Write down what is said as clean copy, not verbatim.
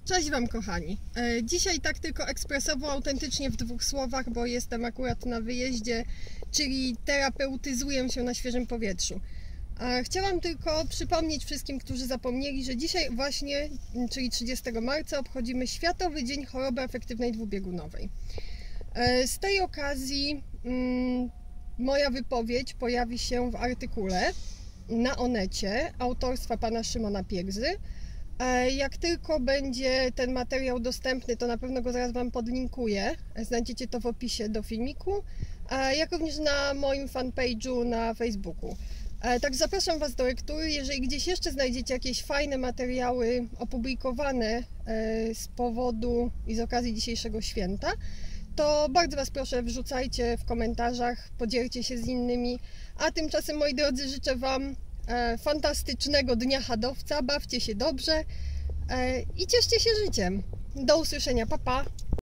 Cześć Wam kochani. Dzisiaj tak tylko ekspresowo, autentycznie w dwóch słowach, bo jestem akurat na wyjeździe, czyli terapeutyzuję się na świeżym powietrzu. Chciałam tylko przypomnieć wszystkim, którzy zapomnieli, że dzisiaj właśnie, czyli 30 marca, obchodzimy Światowy Dzień Choroby Afektywnej Dwubiegunowej. Z tej okazji moja wypowiedź pojawi się w artykule na Onecie autorstwa pana Szymona Piegzy. Jak tylko będzie ten materiał dostępny, to na pewno go zaraz Wam podlinkuję. Znajdziecie to w opisie do filmiku, jak również na moim fanpage'u na Facebooku. Tak, zapraszam Was do lektury. Jeżeli gdzieś jeszcze znajdziecie jakieś fajne materiały opublikowane z powodu i z okazji dzisiejszego święta, to bardzo Was proszę, wrzucajcie w komentarzach, podzielcie się z innymi. A tymczasem, moi drodzy, życzę Wam fantastycznego dnia hadowca, bawcie się dobrze i cieszcie się życiem. Do usłyszenia, pa pa!